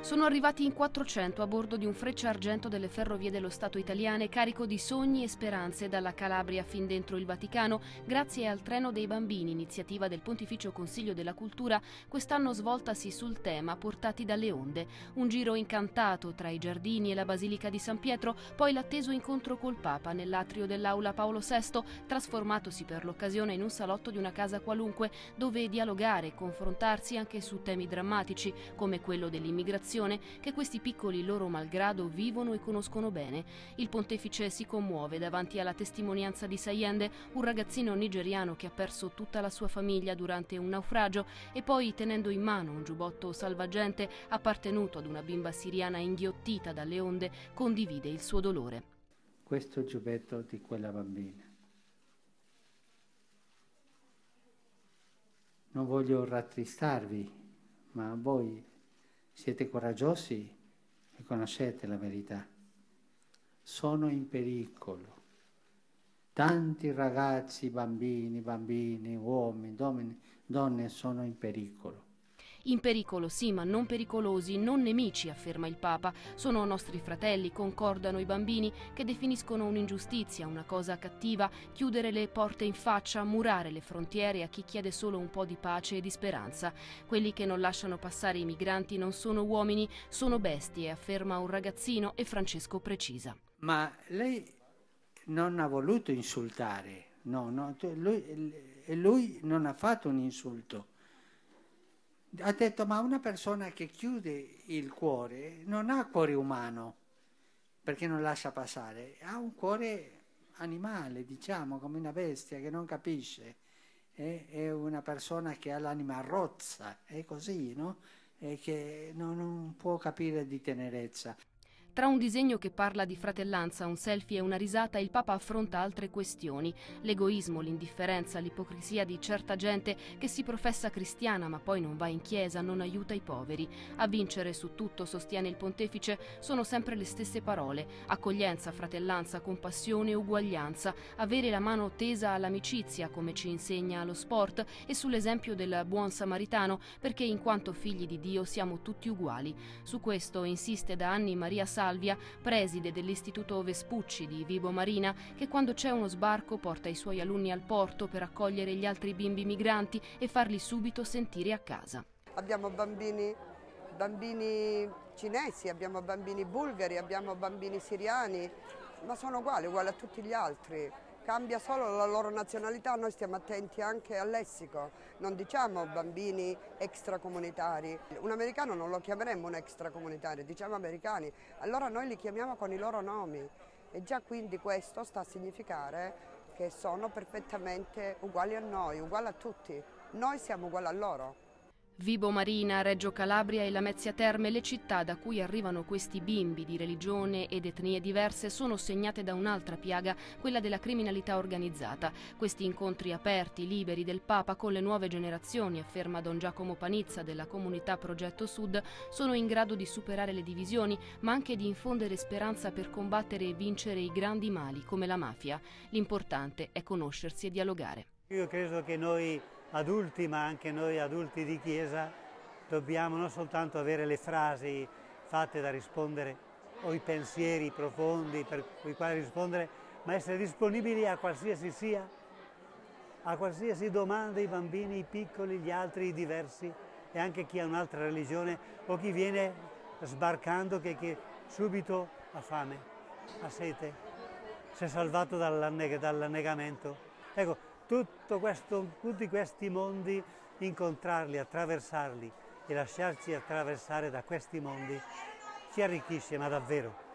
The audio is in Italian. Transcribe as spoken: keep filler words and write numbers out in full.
Sono arrivati in quattrocento a bordo di un Frecciargento delle Ferrovie dello Stato italiane carico di sogni e speranze dalla Calabria fin dentro il Vaticano, grazie al Treno dei Bambini, iniziativa del Pontificio Consiglio della Cultura, quest'anno svoltasi sul tema Portati dalle onde. Un giro incantato tra i giardini e la Basilica di San Pietro, poi l'atteso incontro col Papa nell'atrio dell'Aula Paolo sesto, trasformatosi per l'occasione in un salotto di una casa qualunque, dove dialogare e confrontarsi anche su temi drammatici, come quello dell'immigrazione, che questi piccoli loro malgrado vivono e conoscono bene. Il pontefice si commuove davanti alla testimonianza di Sayende, un ragazzino nigeriano che ha perso tutta la sua famiglia durante un naufragio e poi, tenendo in mano un giubbotto salvagente appartenuto ad una bimba siriana inghiottita dalle onde, condivide il suo dolore. Questo giubbetto di quella bambina. Non voglio rattristarvi, ma voi siete coraggiosi e conoscete la verità. Sono in pericolo. Tanti ragazzi, bambini, bambini, uomini, donne, donne sono in pericolo. In pericolo sì, ma non pericolosi, non nemici, afferma il Papa. Sono nostri fratelli, concordano i bambini, che definiscono un'ingiustizia, una cosa cattiva, chiudere le porte in faccia, murare le frontiere a chi chiede solo un po' di pace e di speranza. Quelli che non lasciano passare i migranti non sono uomini, sono bestie, afferma un ragazzino e Francesco precisa. Ma lei non ha voluto insultare, no, no, lui, lui non ha fatto un insulto. Ha detto, ma una persona che chiude il cuore non ha cuore umano, perché non lascia passare, ha un cuore animale, diciamo, come una bestia che non capisce, è, è una persona che ha l'anima rozza, è così, no? E che non, non può capire di tenerezza. Tra un disegno che parla di fratellanza, un selfie e una risata, il Papa affronta altre questioni: l'egoismo, l'indifferenza, l'ipocrisia di certa gente che si professa cristiana ma poi non va in chiesa, non aiuta i poveri. A vincere su tutto, sostiene il pontefice, sono sempre le stesse parole: accoglienza, fratellanza, compassione, uguaglianza, avere la mano tesa all'amicizia, come ci insegna lo sport, e sull'esempio del buon samaritano, perché in quanto figli di Dio siamo tutti uguali. Su questo insiste da anni Maria Salvia, preside dell'Istituto Vespucci di Vibo Marina, che quando c'è uno sbarco porta i suoi alunni al porto per accogliere gli altri bimbi migranti e farli subito sentire a casa. Abbiamo bambini, bambini cinesi, abbiamo bambini bulgari, abbiamo bambini siriani, ma sono uguali, uguali a tutti gli altri. Cambia solo la loro nazionalità, noi stiamo attenti anche al lessico, non diciamo bambini extracomunitari. Un americano non lo chiameremmo un extracomunitario, diciamo americani, allora noi li chiamiamo con i loro nomi e già quindi questo sta a significare che sono perfettamente uguali a noi, uguali a tutti, noi siamo uguali a loro. Vibo Marina, Reggio Calabria e Lamezia Terme, le città da cui arrivano questi bimbi di religione ed etnie diverse, sono segnate da un'altra piaga, quella della criminalità organizzata. Questi incontri aperti, liberi del Papa con le nuove generazioni, afferma Don Giacomo Panizza della comunità Progetto Sud, sono in grado di superare le divisioni, ma anche di infondere speranza per combattere e vincere i grandi mali come la mafia. L'importante è conoscersi e dialogare. Io credo che noi adulti, ma anche noi adulti di Chiesa, dobbiamo non soltanto avere le frasi fatte da rispondere o i pensieri profondi per i quali rispondere, ma essere disponibili a qualsiasi sia, a qualsiasi domanda, i bambini, i piccoli, gli altri, i diversi, e anche chi ha un'altra religione o chi viene sbarcando che, che subito ha fame, ha sete, si è salvato dall'annegamento. Ecco, Tutto questo, tutti questi mondi, incontrarli, attraversarli e lasciarci attraversare da questi mondi ci arricchisce, ma davvero.